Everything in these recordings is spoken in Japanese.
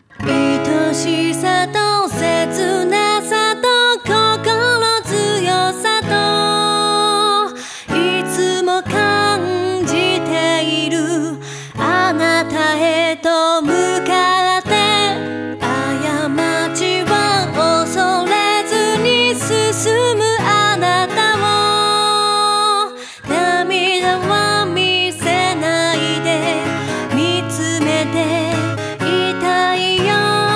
愛しさと切なさと心強さといつも感じているあなたへと向かって過ちは恐れずに進むあなたを涙は見せないで見つめていたいよ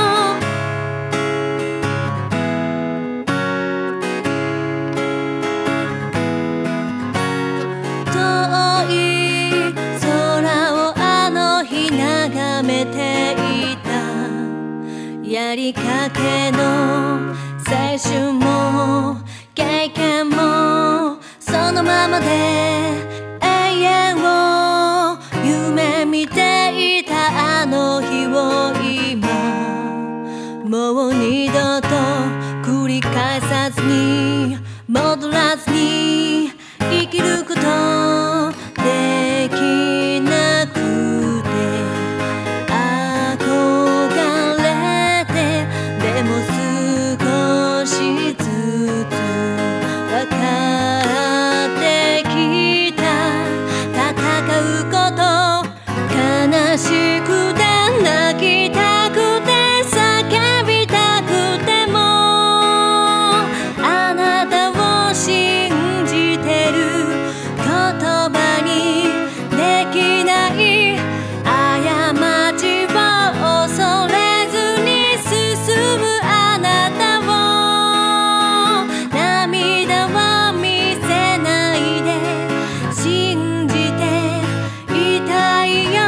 遠い空をあの日眺めていたやりかけの青春も経験もそのままで永遠を夢見ていたあの日を今もう二度と繰り返さずに戻らずに生きることできなくて憧れてでも少しずつ分かってきた戦うこと悲しくて泣きたくて叫びたくてもあなたを信じてる言葉にできない過ちは恐れずに進むあなたを涙は見せないで信じていたいよ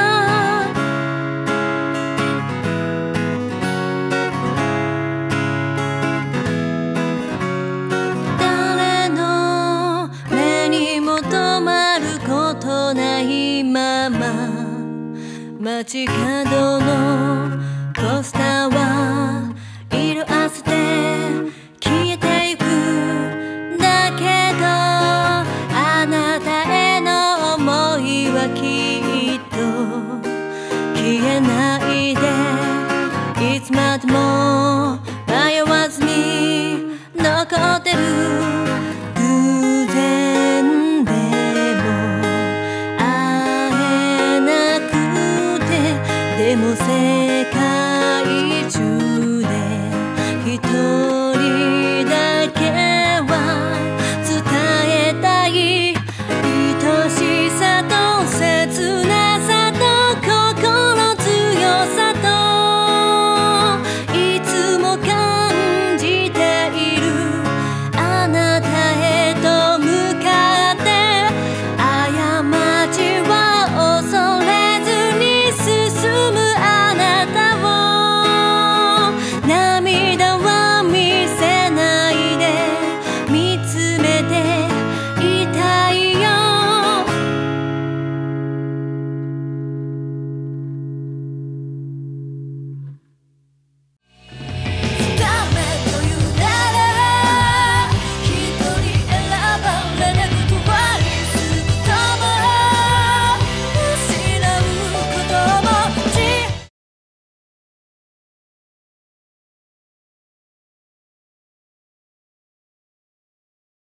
誰の目にも留まることないまま街角のポスターは色あせて消えてゆくだけどあなたへの想いはきっと消えないでいつまでも迷わずに残ってる偶然でも会えなくてでも世界中